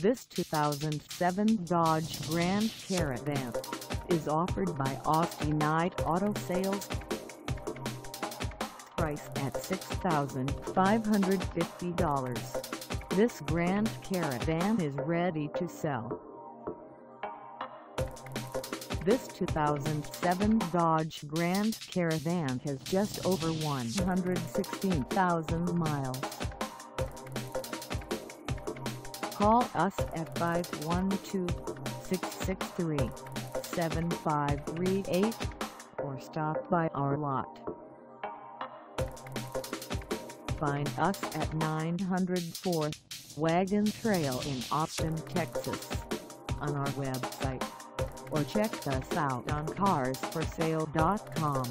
This 2007 Dodge Grand Caravan is offered by Austinite Auto Sales. Price at $6,550. This Grand Caravan is ready to sell. This 2007 Dodge Grand Caravan has just over 116,000 miles. Call us at 512-663-7538 or stop by our lot. Find us at 904 Wagon Trail in Austin, Texas on our website, or check us out on carsforsale.com.